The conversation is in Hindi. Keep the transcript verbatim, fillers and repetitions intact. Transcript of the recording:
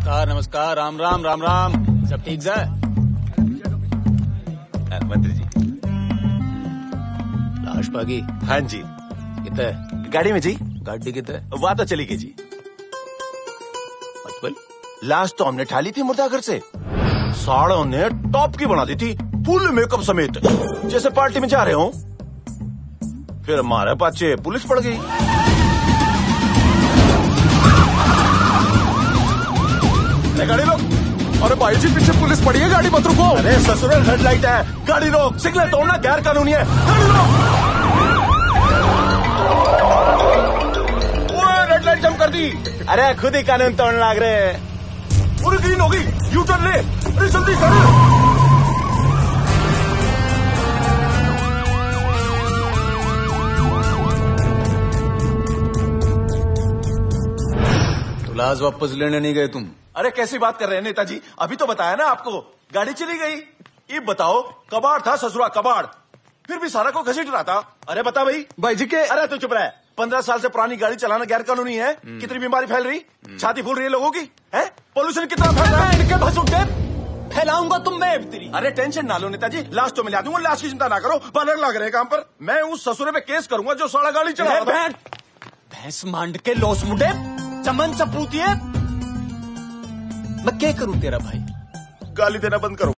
नमस्कार नमस्कार, राम राम राम राम। सब ठीक है मंत्री जी? लाश पागी? हाँ जी। कितने गाड़ी में जी? गाड़ी कितने? वहाँ तो चली गई जी। मतलब लाश तो हमने ठाली थी मुर्दाघर से, साड़ों ने टॉप की बना दी थी, फुल मेकअप समेत, जैसे पार्टी में जा रहे हो। फिर हमारे पाछे पुलिस पड़ गई। गाड़ी रोक। अरे भाई जी पीछे पुलिस पड़ी है, गाड़ी मत रुको। अरे ससुरल हेडलाइट है, गाड़ी रोक। सिग्नल तोड़ना गैर कानूनी है, गाड़ी रोक। रेड लाइट जम कर दी। अरे खुद ही कानून तोड़ने लग रहे हैं। पूरी ग्रीन होगी, यू टर्न ले। अरे जल्दी गाड़ी। लाश वापस लेने नहीं गए तुम? अरे कैसी बात कर रहे हैं नेताजी, अभी तो बताया ना आपको, गाड़ी चली गई। ये बताओ, कबाड़ था ससुरा कबाड़, फिर भी सारा को घसीट रहा था। अरे बता भाई। भाई जी के अरे तू चुप रहा है, पंद्रह साल से पुरानी गाड़ी चलाना गैर कानूनी है। कितनी बीमारी फैल रही, छाती फूल रही है लोगों की, है? पोल्यूशन कितना फैल रहा है। इनके भसुटे फैलाऊंगा तुम में तेरी। अरे टेंशन ना लो नेताजी, लाश तो मिला दूंगा, लाश की चिंता ना करो। बालक लग रहे काम पर, मैं उस ससुरे पे केस करूंगा जो सारा गाड़ी चला रहा था। भैंस मांड के लोस मुडे चमन सपूती है। मैं क्या करूं तेरा भाई? गाली देना बंद करो।